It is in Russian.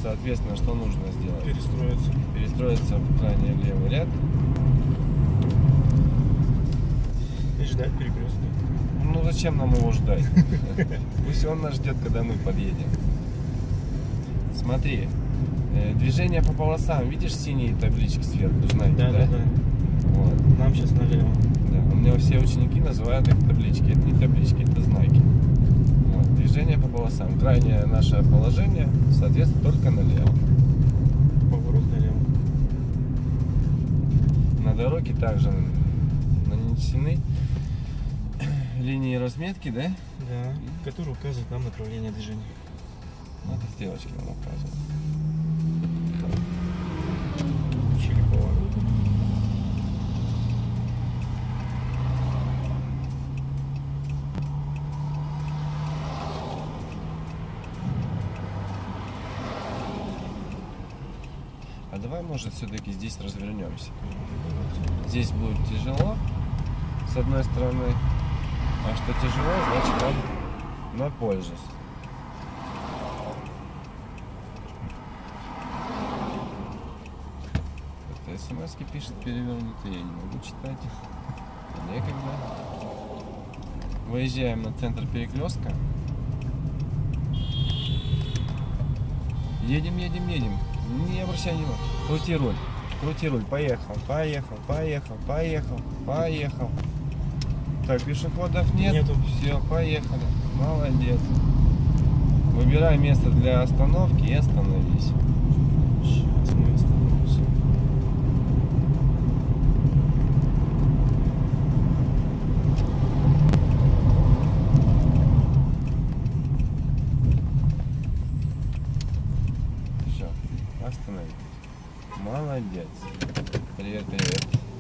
Соответственно, что нужно сделать? Перестроиться. Перестроиться в крайний левый ряд. И ждать перекрестка. Ну зачем нам его ждать? Пусть он нас ждет, когда мы подъедем. Смотри, движение по полосам. Видишь синие таблички сверху, знаете, да? Да. Вот. Нам сейчас налево. Да. У меня все ученики называют их таблички. Это не таблички, это знаки. Вот. Движение по полосам. Крайнее наше положение, соответственно, только налево. Поворот налево. На дороге также нанесены линии разметки, да? Да. Который указывает нам направление движения. Вот и стрелочки нам указывают. Включили поворот. А давай, может, все-таки здесь развернемся. Здесь будет тяжело, с одной стороны. А что тяжело, значит нам на пользу. Это смс-ки пишет перевернутые, я не могу читать. Некогда. Выезжаем на центр перекрестка. Едем. Не обращай внимания. Крути руль. Поехал. Так, пешеходов нет. Нету. Все, поехали. Молодец. Выбирай место для остановки и остановись. Сейчас мы остановимся. Все, остановились. Молодец. Привет.